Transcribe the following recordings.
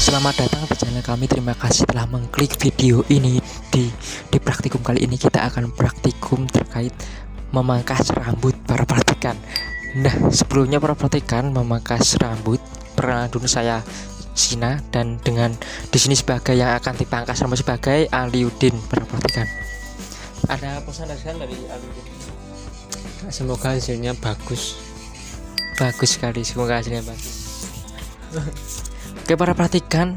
Selamat datang di channel kami. Terima kasih telah mengklik video ini. Di praktikum kali ini kita akan praktikum terkait memangkas rambut para praktikan. Nah, sebelumnya para praktikan memangkas rambut, perkenalan dulu, saya Sina, dan dengan di sini sebagai yang akan dipangkas rambut sebagai Aliudin para praktikan. Ada pesan dari Aliudin? Semoga hasilnya bagus. Bagus sekali, semoga hasilnya bagus. Oke para praktikan,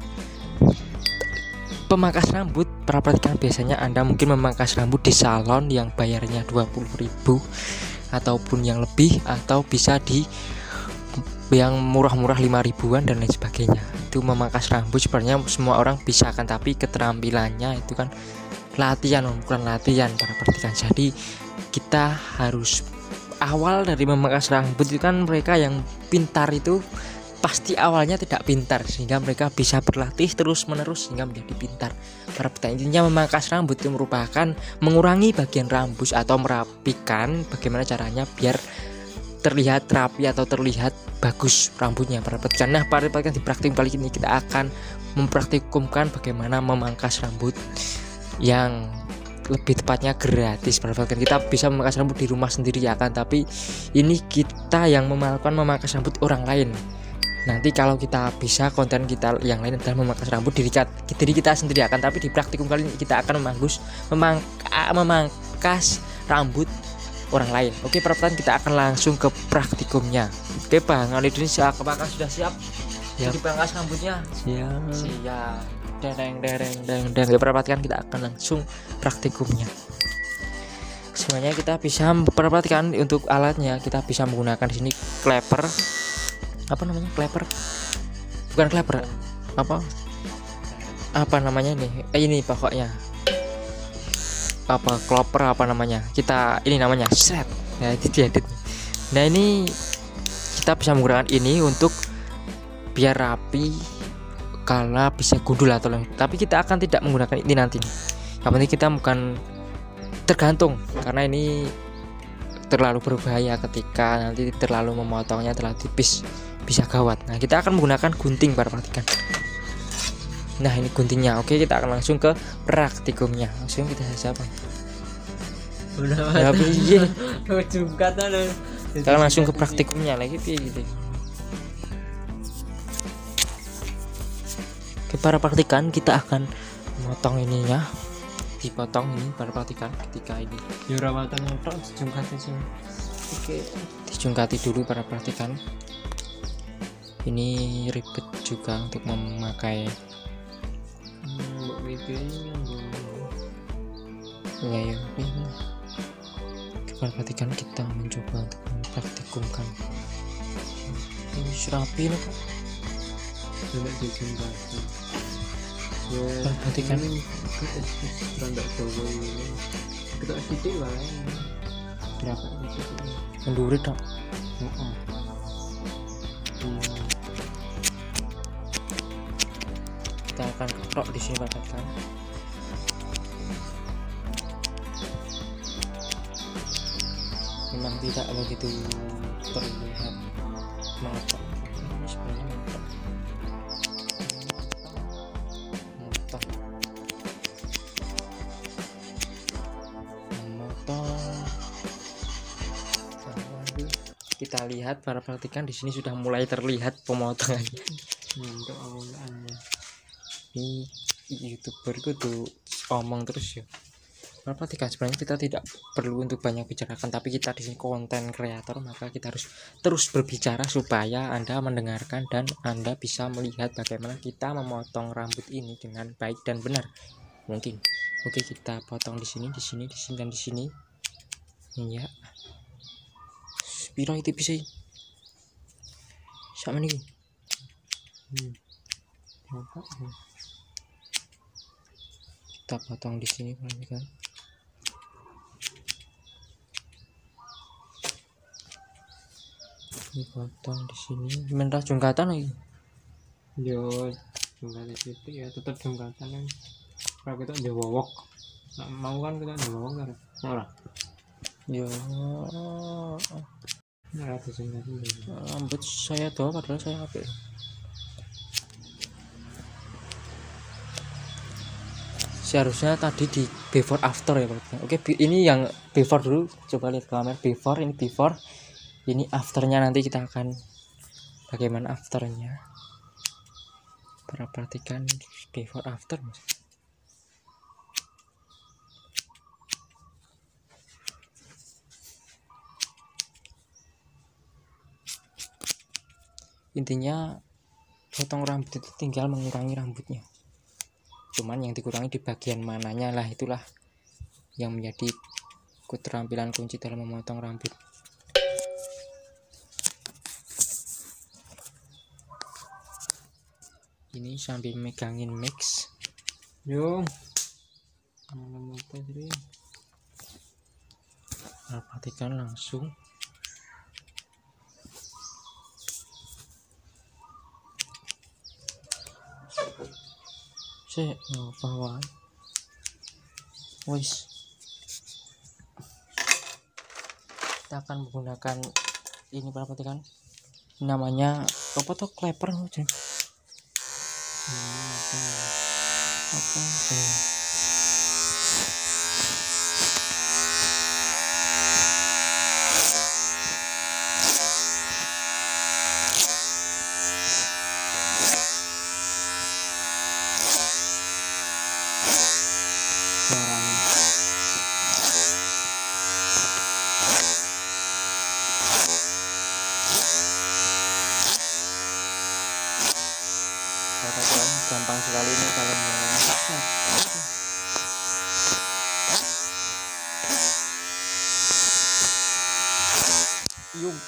pemangkas rambut para praktikan, biasanya Anda mungkin memangkas rambut di salon yang bayarnya 20.000 ataupun yang lebih, atau bisa di yang murah-murah 5 ribuan dan lain sebagainya. Itu memangkas rambut sebenarnya semua orang bisa kan, tapi keterampilannya itu kan latihan, bukan latihan para praktikan. Jadi kita harus awal dari memangkas rambut itu kan, mereka yang pintar itu pasti awalnya tidak pintar, sehingga mereka bisa berlatih terus menerus sehingga menjadi pintar. Para petani, intinya memangkas rambut itu merupakan mengurangi bagian rambut atau merapikan, bagaimana caranya biar terlihat rapi atau terlihat bagus rambutnya para petikan. Nah, para petikan di praktikum kali ini kita akan mempraktikumkan bagaimana memangkas rambut yang lebih tepatnya gratis para petikan. Kita bisa memangkas rambut di rumah sendiri ya kan, tapi ini kita yang melakukan memangkas rambut orang lain. Nanti kalau kita bisa, konten kita yang lain adalah memangkas rambut diri kita sendiri akan, tapi di praktikum kali ini kita akan memangkas rambut orang lain. Oke para petani, kita akan langsung ke praktikumnya. Oke Bang Aliudin, apakah sudah siap? Ya. Dipangkas rambutnya? Siap. Dereng. Oke para petani, kita akan langsung praktikumnya. Semuanya kita bisa perhatikan untuk alatnya. Kita bisa menggunakan di sini clipper. Apa namanya? Clipper? Bukan clipper. Apa namanya nih? Ini pokoknya. Apa klopper apa namanya? Kita ini namanya set. Nah, itu dia. Nah, ini kita bisa menggunakan ini untuk biar rapi kalau bisa gundul atau lain. Tapi kita akan tidak menggunakan ini nanti. Yang penting kita bukan tergantung, karena ini terlalu berbahaya ketika nanti terlalu memotongnya terlalu tipis, bisa gawat. Nah, kita akan menggunakan gunting para praktikan. Nah, ini guntingnya. Oke, kita akan langsung ke praktikumnya. Langsung kita siapa? Udah piye? Kita Kita langsung ke praktikumnya lagi piye gitu. Oke, para praktikan, kita akan memotong ininya. Dipotong ini para praktikan ketika ini. Jurawatannya tok dijungkati sih. Oke, dijungkati dulu para praktikan. Ini ribet juga untuk memakai. Mbok mikirnya Ya. Para praktikan, kita mencoba untuk mempraktikumkan. Ini rapi loh Pak. tidak dijungkati. Para praktikan ini Rendak Jawa ini. Kita sedikit wae. berapa? Menduri dong. Heeh. Kita akan ketok di sini para praktikan. Memang tidak begitu terlihat mengetok. Ini sebenarnya mengetok. Kita lihat para praktikan, di sini sudah mulai terlihat pemotongannya. Untuk awalannya. Ini YouTuber tuh omong terus ya. Para praktikan, sebenarnya kita tidak perlu untuk banyak bicarakan, tapi kita di sini konten kreator, maka kita harus terus berbicara supaya Anda mendengarkan dan Anda bisa melihat bagaimana kita memotong rambut ini dengan baik dan benar mungkin. Oke, kita potong di sini, dan di sini. Ya. Piro itu bisa sama nih. Kita potong di sini kan. Dipotong di sini. Mentas jungkatan lagi. Yo, jungkati titik ya, tetap jungkatan kan. Kalau kita jawok, nak mau kan kita jawok kan. Ora. Yo. Rambut Rambut saya doa padahal saya HP. Seharusnya tadi di before after ya Pak. Oke, ini yang before dulu, coba lihat kamera before, ini before, ini afternya. Nanti kita akan bagaimana afternya, perhatikan before after. Intinya potong rambut itu tinggal mengurangi rambutnya, cuman yang dikurangi di bagian mananya lah, itulah yang menjadi keterampilan kunci dalam memotong rambut. Ini sambil megangin mix. Yo. Perhatikan langsung. Bawah. Wis. Kita akan menggunakan ini, perhatikan. Namanya apa tuh, clapper aja. Apa? Gampang sekali ini kalau mau yuk.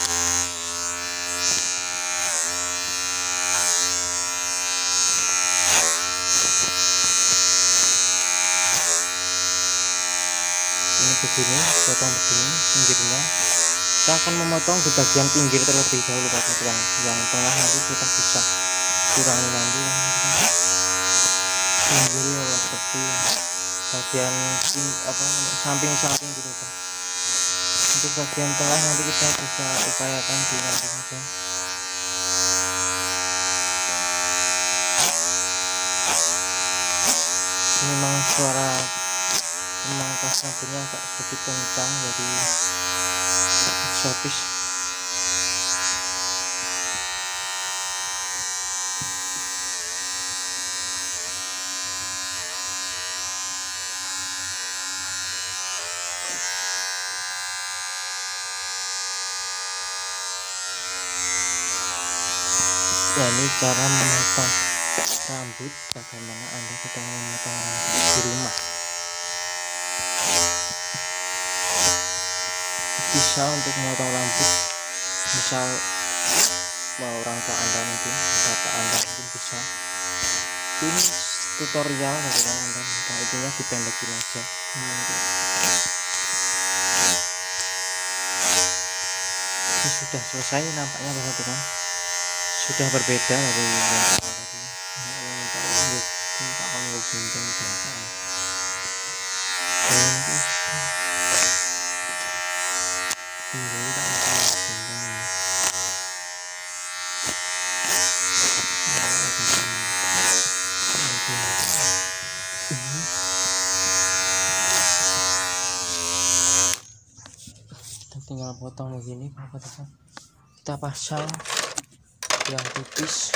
Ini begini, potong begini pinggirnya. Kita akan memotong di bagian pinggir terlebih dahulu, Pak. Yang tengah nanti kita bisa kurangi nanti pinggirnya seperti bagian samping gitu Pak. Untuk bagian tengah nanti kita bisa upayakan di nanti saja. Memang suara pemangkas rambutnya agak sedikit kencang, jadi eksotis. Ya, ini cara memotong rambut bagaimana Anda kita memotong rambut di rumah. Bisa untuk memotong rambut, misal orang tua Anda mungkin, bapak Anda mungkin bisa. Ini tutorial bagaimana Anda memotong, itunya dipendekin aja. Ini sudah selesai nampaknya, teman-teman. Sudah berbeda dari yang tadi. Kita tinggal potong begini, kita pasang yang tipis.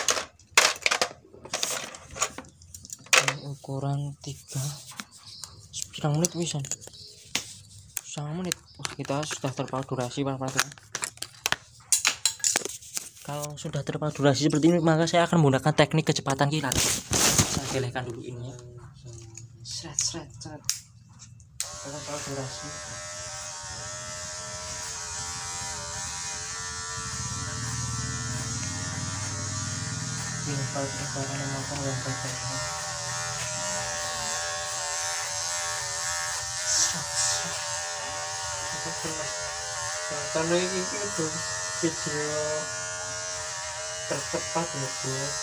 Ini ukuran 9 menit bisa. 9 menit. Wah, kita sudah terpaut durasi, Pak. Kalau sudah terpaut durasi seperti ini, maka saya akan menggunakan teknik kecepatan kilat. Saya gelehkan dulu ininya. Seret. Terpaut durasi. Ini kalau kita memotong yang baik. Karena ini itu video tercepat ya guys.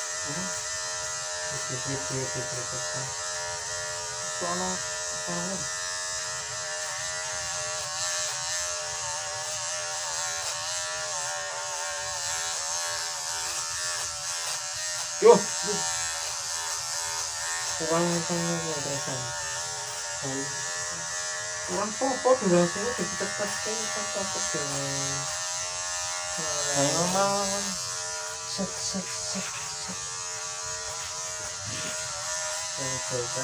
Video tercepat. Soalnya kurang teresan kurang popot durasinya cepet-cepet cepet dengan ayo mau set set set set coba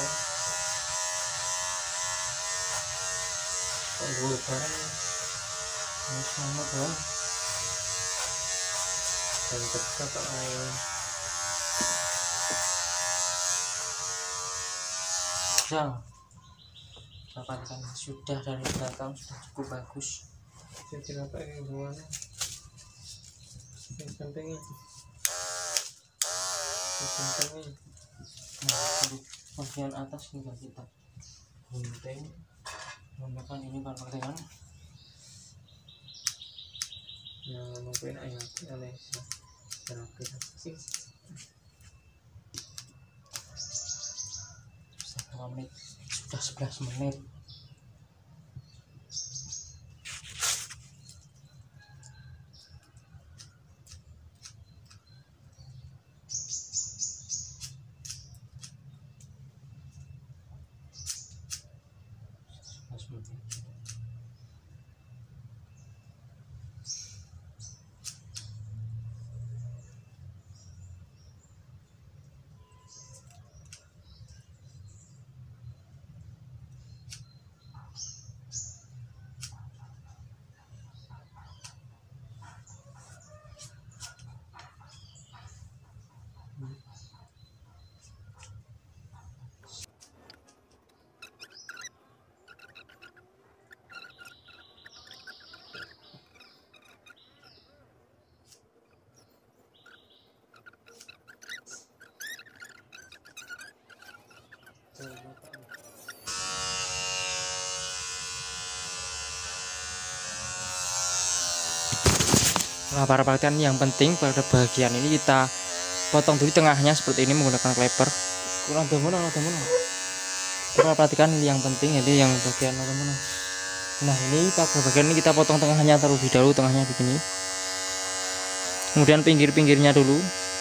gue bareng sama dong dan tetap dapatkan sudah dari belakang sudah cukup bagus. jadi apa ini hubungannya yang penting ini bagian atas tinggal kita gunting menggunakan ini perhatikan yang mungkin aneh terapi sih sudah 2 menit sudah 11 menit Nah, para perhatian yang penting pada bagian ini kita potong dulu tengahnya seperti ini menggunakan kleber. Kurang demono. Kita perhatikan ini yang penting, ini yang bagian demono. Nah, ini pada bagian ini kita potong tengahnya terlebih dahulu, tengahnya begini. Kemudian pinggir-pinggirnya dulu.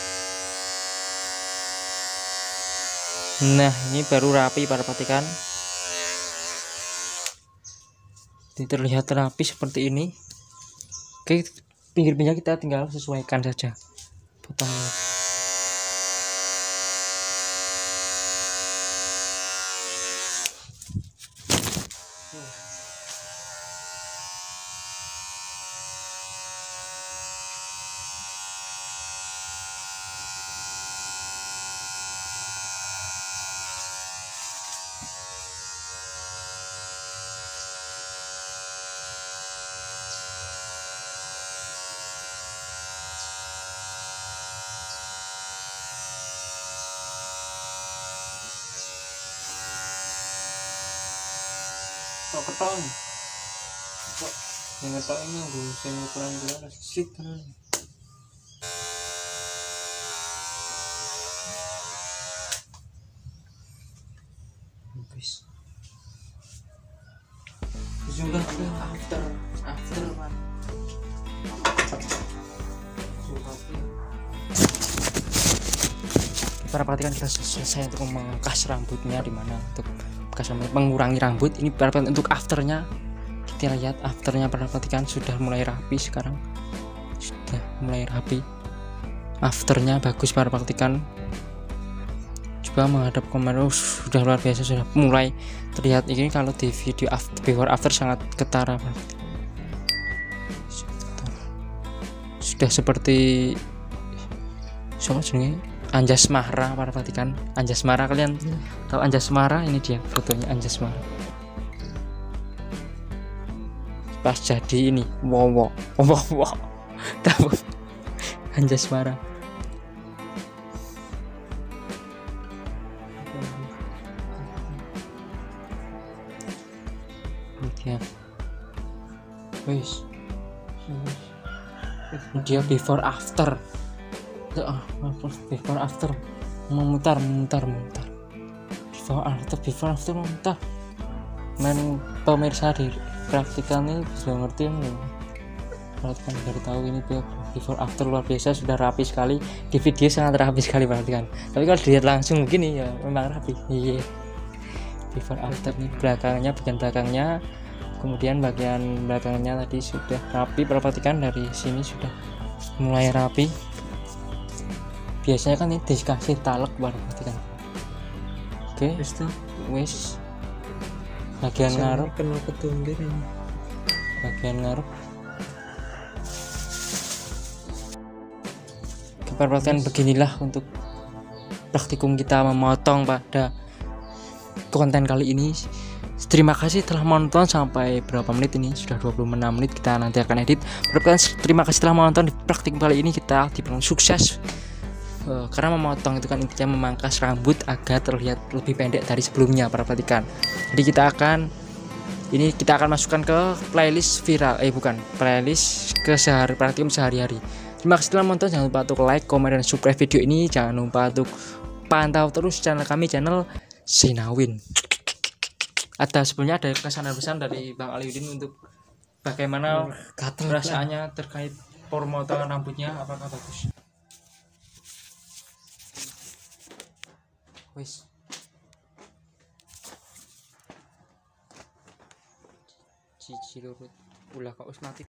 Nah, ini baru rapi para perhatikan. Ini terlihat rapi seperti ini. Oke, pinggir-pinggirnya kita tinggal sesuaikan saja potongnya. Kok keton kok yang keton ini yang sing ukuran sit kan habis juga after man para perhatikan kita selesai untuk memangkas rambutnya di mana untuk mengurangi rambut. Ini untuk afternya kita lihat afternya perhatikan sudah mulai rapi sekarang sudah mulai rapi afternya bagus para perhatikan coba menghadap kamera sudah luar biasa sudah mulai terlihat ini kalau di video before after sangat ketara sudah seperti sama jenenge Anjasmara para perhatikan Anjasmara kalian tahu Anjasmara ini dia fotonya Anjasmara pas jadi ini wow tahu Anjasmara ya wis dia before after memutar before after memutar main pemirsa di praktikannya bisa ngerti perhatikan biar tahu ini dia before after luar biasa, sudah rapi sekali. Di video sangat rapi sekali perhatikan, tapi kalau dilihat langsung begini ya memang rapi. Iya, before after nih belakangnya, bagian belakangnya, kemudian bagian belakangnya tadi sudah rapi. Perhatikan dari sini sudah mulai rapi. Biasanya kan ini dikasih talek baru perhatikan. Oke, wis bagian ngarep, kena ketumbir ini. bagian ngarep. Perhatikan, beginilah untuk praktikum kita memotong pada konten kali ini. Terima kasih telah menonton. Sampai berapa menit ini? Sudah 26 menit, kita nanti akan edit. Terima kasih telah menonton. Di praktikum kali ini kita dibilang sukses, karena memotong itu kan intinya memangkas rambut agar terlihat lebih pendek dari sebelumnya. Perhatikan, jadi kita akan masukkan ke playlist viral, playlist praktikum sehari-hari. Terima kasih telah menonton. Jangan lupa untuk like, komen, dan subscribe video ini. Jangan lupa untuk pantau terus channel kami, channel Sinawin. Sebelumnya ada pesan dari Bang Aliudin untuk bagaimana perasaannya terkait pemotongan rambutnya, apakah bagus? Wis. Cici lurut ulah kok wis mati.